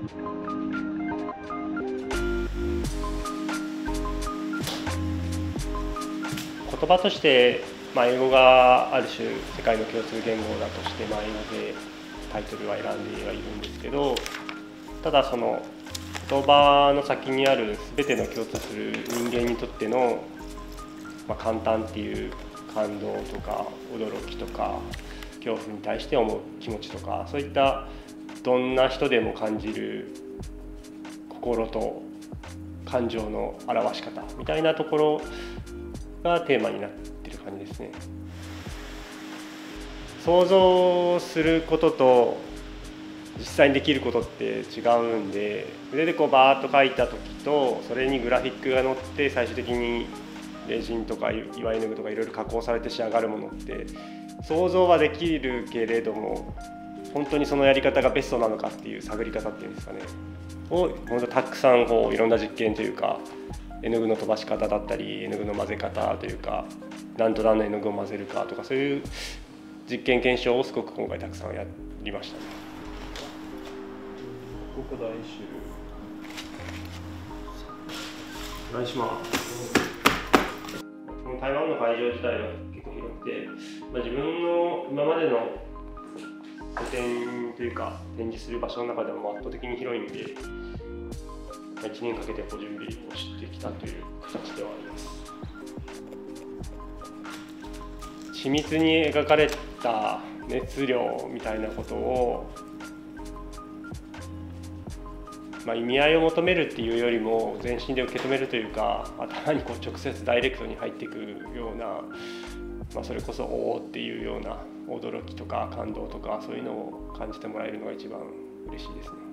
言葉として、英語がある種世界の共通言語だとして、英語でタイトルは選んではいるんですけど、ただその言葉の先にある全ての共通する人間にとっての、簡単っていう感動とか驚きとか恐怖に対して思う気持ちとか、そういったどんな人でも感じる心と感情の表し方みたいなところがテーマになっている感じですね。想像することと実際にできることって違うんで、筆でバーッと書いた時とそれにグラフィックが載って最終的にレジンとか岩絵の具とかいろいろ加工されて仕上がるものって想像はできるけれども、本当にそのやり方がベストなのかっていう探り方っていうんですかねを本当たくさんいろんな実験というか、絵の具の飛ばし方だったり絵の具の混ぜ方というか、何と何の絵の具を混ぜるかとか、そういう実験検証をすごく今回たくさんやりましたね。国大集お願いします。台湾の会場自体は結構広くて、自分の今までの個展というか展示する場所の中でも圧倒的に広いんで、1年かけて準備をしてきたという形ではあります。緻密に描かれた熱量みたいなことを、意味合いを求めるっていうよりも全身で受け止めるというか、頭に直接ダイレクトに入ってくるような、それこそおおっていうような驚きとか感動とか、そういうのを感じてもらえるのが一番嬉しいですね。